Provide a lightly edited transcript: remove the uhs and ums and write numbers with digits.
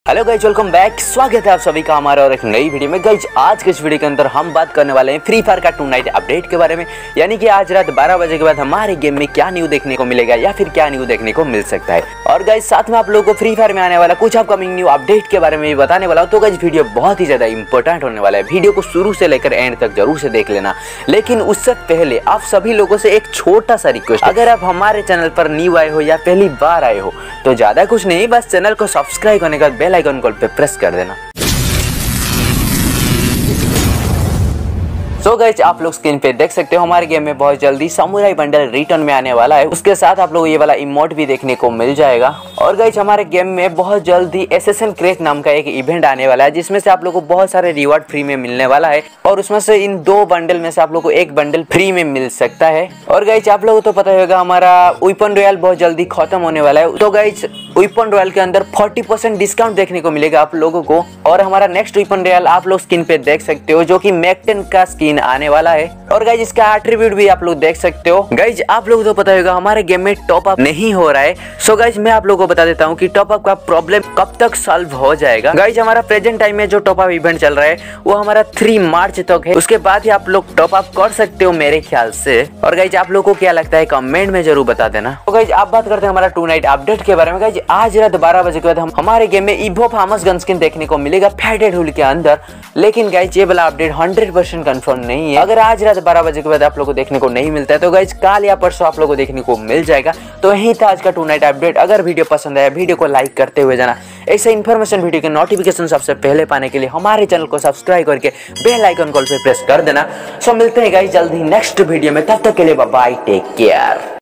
Hello guys, welcome back. स्वागत है आप सभी का हमारे और एक नई वीडियो में। गाइज आज के इस वीडियो के अंदर हम बात करने वाले हैं फ्री फायर का टू नाइट अपडेट के बारे में, यानी कि आज रात 12 बजे के बाद हमारे गेम में क्या न्यू देखने को मिलेगा या फिर क्या न्यू देखने को मिल सकता है। और गाइज साथ में आप लोगों को फ्री फायर में आने वाला कुछ अपकमिंग न्यू अपडेट के बारे में भी बताने वाला हूँ। तो गाइज वीडियो बहुत ही ज्यादा इंपॉर्टेंट होने वाला है, वीडियो को शुरू से लेकर एंड तक जरूर से देख लेना। लेकिन उससे पहले आप सभी लोगों से एक छोटा सा रिक्वेस्ट, अगर आप हमारे चैनल पर न्यू आए हो या पहली बार आए हो तो ज्यादा कुछ नहीं, बस चैनल को सब्सक्राइब करने के बाद बेल आइकन कॉल पे प्रेस कर देना। सो गाइज आप लोग स्क्रीन पे देख सकते हो हमारे गेम में बहुत जल्दी समुराई बंडल रिटर्न में आने वाला है। उसके साथ आप लोग ये वाला इमोट भी देखने को मिल जाएगा। और गाइज हमारे गेम में बहुत जल्दी एसेसन क्रेस्ट नाम का एक इवेंट आने वाला है, जिसमें से आप लोगों को बहुत सारे रिवॉर्ड फ्री में मिलने वाला है। और उसमें से इन दो बंडल में से आप लोग को एक बंडल फ्री में मिल सकता है। और गाइज आप लोगों को तो पता होगा हमारा वेपन रॉयल बहुत जल्दी खत्म होने वाला है। तो गाइज वेपन रॉयल के अंदर 40% डिस्काउंट देखने को मिलेगा आप लोगों को। और हमारा नेक्स्ट वेपन रॉयल आप लोग स्किन पे देख सकते हो, जो कि मैक-10 का स्किन आने वाला है। और गाइज इसका एट्रीब्यूट भी आप लोग देख सकते हो। गाइज आप लोगों को तो पता होगा हमारे गेम में टॉप अप नहीं हो रहा है। सो गाइज मैं आप लोगों को बता देता हूँ कि टॉप अप का प्रॉब्लम कब तक सॉल्व हो जाएगा। गाइज हमारा प्रेजेंट टाइम में जो टॉप अप इवेंट चल रहा है वो हमारा 3 मार्च तक है। उसके बाद ही आप लोग टॉप अप कर सकते हो मेरे ख्याल से। और गाइज आप लोगों को क्या लगता है कमेंट में जरूर बता देना। तो गाइज आप बात करते हैं हमारा टू नाइट अपडेट के बारे में। गाइज आज रात 12 बजे के बाद हमारे गेम में इवो फार्मस गन स्किन देखने को मिलेगा फैटेड हुल के अंदर। लेकिन गाइज ये वाला अपडेट 100% कंफर्म नहीं है। अगर आज रात 12 बजे के बाद आप लोगों को देखने को नहीं मिलता है तो गाइज कल या परसों आप लोगों को देखने को मिल जाएगा। तो यही था आज का टू नाइट अपडेट। अगर वीडियो पसंद आया वीडियो को लाइक करते हुए जाना। ऐसे इन्फॉर्मेशन वीडियो के नोटिफिकेशन सबसे पहले पाने के लिए हमारे चैनल को सब्सक्राइब करके बेल आइकन कॉल पे प्रेस कर देना। सो मिलते हैं गाइज जल्दी नेक्स्ट वीडियो में, तब तक के लिए बाय बाय, टेक केयर।